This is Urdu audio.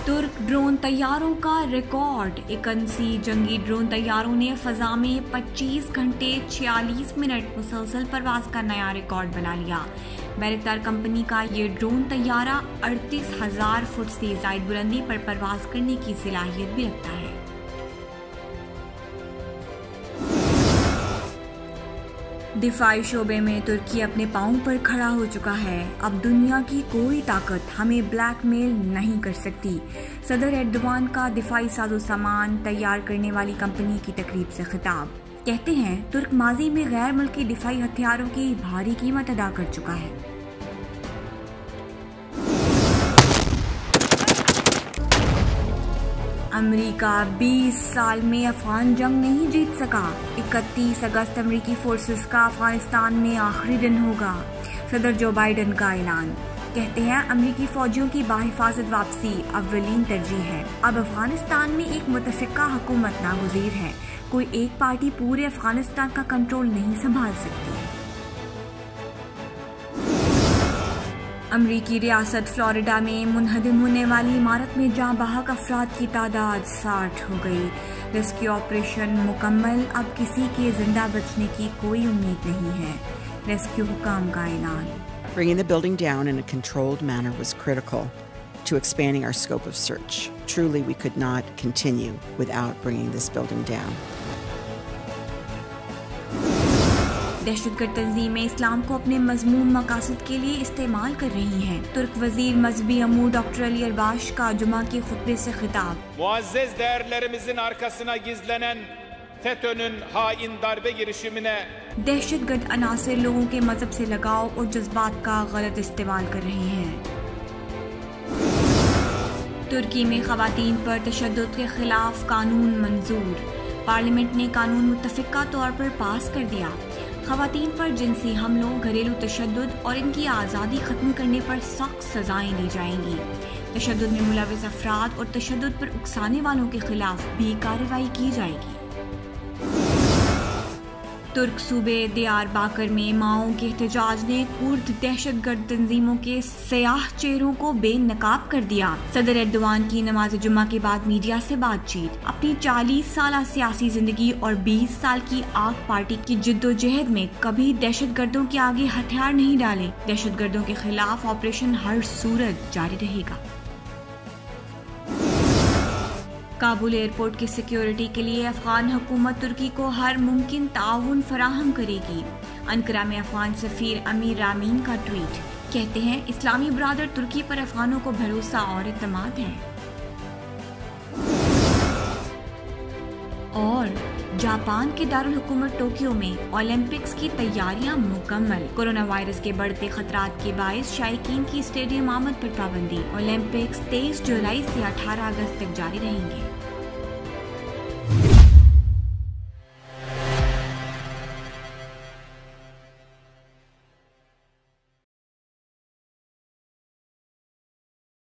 ترک ڈرون طیاروں کا ریکارڈ 81 جنگی ڈرون طیاروں نے فضا میں 25 گھنٹے 46 منٹ مسلسل پرواز کا نیا ریکارڈ بنا لیا۔ بیرکتار کمپنی کا یہ ڈرون طیارہ 38,000 فٹ سے زائد بلندی پر پرواز کرنے کی صلاحیت بھی رکھتا ہے۔ دفاعی شعبے میں ترکی اپنے پاؤں پر کھڑا ہو چکا ہے۔ اب دنیا کی کوئی طاقت ہمیں بلیک میل نہیں کر سکتی۔ صدر ایردوان کا دفاعی ساز و سامان تیار کرنے والی کمپنی کی تقریب سے خطاب۔ کہتے ہیں ترک ماضی میں غیر ملکی دفاعی ہتھیاروں کی بھاری قیمت ادا کر چکا ہے۔ امریکہ 20 سال میں افغان جنگ نہیں جیت سکا۔ 31 اگست امریکی فورسز کا افغانستان میں آخری دن ہوگا۔ صدر جو بائیڈن کا اعلان۔ کہتے ہیں امریکی فوجیوں کی باحفاظت واپسی اولین ترجیح ہے۔ اب افغانستان میں ایک متفقہ حکومت ناگزیر ہے۔ کوئی ایک پارٹی پورے افغانستان کا کنٹرول نہیں سنبھال سکتی۔ امریکی ریاست فلوریڈا میں منہدم ہونے والی عمارت میں جاں بحق افراد کی تعداد 60 ہو گئی۔ ریسکیو آپریشن مکمل، اب کسی کے زندہ بچنے کی کوئی امید نہیں ہے۔ ریسکیو حکام کا اعلان۔ Bringing the building down in a controlled manner was critical to expanding our scope of search. Truly, we could not continue without bringing this building down. دہشت گرد تنظیمیں اسلام کو اپنے مذموم مقاصد کے لیے استعمال کر رہی ہیں۔ ترک وزیر مذہبی امور ڈاکٹر علی ارباش کا جمعہ کے خطبے سے خطاب۔ Muazzez değerlerimizin arkasına gizlenen FETÖ'nün hain darbe girişimine دہشت گرد عناصر لوگوں کے مذہب سے لگاؤ اور جذبات کا غلط استعمال کر رہے ہیں۔ ترکی میں خواتین پر تشدد کے خلاف قانون منظور۔ پارلیمنٹ نے قانون متفقہ طور پر پاس کر دیا۔ خواتین پر جنسی حملوں، گھریلو تشدد اور ان کی آزادی ختم کرنے پر سخت سزائیں دی جائیں گی۔ تشدد میں ملوث افراد اور تشدد پر اکسانے والوں کے خلاف بھی کارروائی کی جائے گی۔ ترک صوبے دیار باکر میں ماؤں کے احتجاج نے کرد دہشت گرد تنظیموں کے سیاہ چہروں کو بے نقاب کر دیا۔ صدر ایردوان کی نماز جمعہ کے بعد میڈیا سے بات چیت۔ اپنی 40 سالہ سیاسی زندگی اور 20 سال کی آک پارٹی کی جدوجہد میں کبھی دہشت گردوں کے آگے ہتھیار نہیں ڈالے۔ دہشت گردوں کے خلاف آپریشن ہر صورت جاری رہے گا۔ کابل ایئرپورٹ کی سیکیورٹی کے لیے افغان حکومت ترکی کو ہر ممکن تعاون فراہم کرے گی۔ انقرہ میں افغان سفیر امیر رامین کا ٹویٹ۔ کہتے ہیں اسلامی برادر ترکی پر افغانوں کو بھروسہ اور اعتماد ہے۔ اور جاپان کے دارالحکومت ٹوکیو میں اولمپکس کی تیاریاں مکمل۔ کورونا وائرس کے بڑھتے خطرات کے باعث شائقین کی اسٹیڈیم آمد پر پابندی۔ اولمپکس 23 جولائی سے 18 اگست تک جاری رہیں گے۔